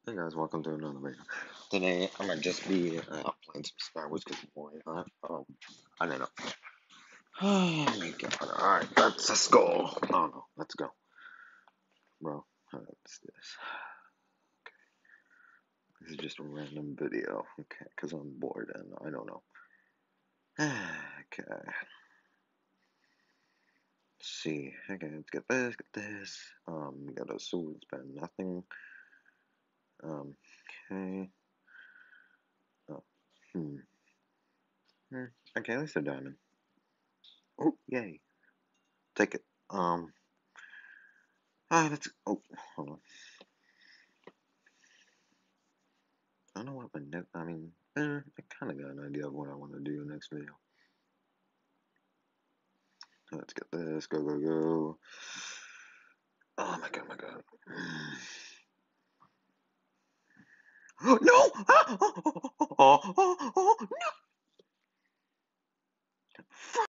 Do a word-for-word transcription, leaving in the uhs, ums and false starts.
Hey guys, welcome to another video. Today I'm gonna just be uh, playing some Star Wars because boy, uh, um, I don't know. Oh my god! All right, let's let's go. Oh no, let's go, bro. What's this? This is just a random video, okay? Because I'm bored and I don't know. Okay, let's see. Okay, let's get this, get this. Um, we got a sword, spend nothing. Um, okay. Oh, hmm. hmm. Okay, at least a diamond. Oh, yay! Take it. Um. Ah, let's. Oh, hold on. I don't know what my next. I mean, eh, I kind of got an idea of what I want to do next video. Let's get this. Go, go, go. Oh my god, my god. Oh, no!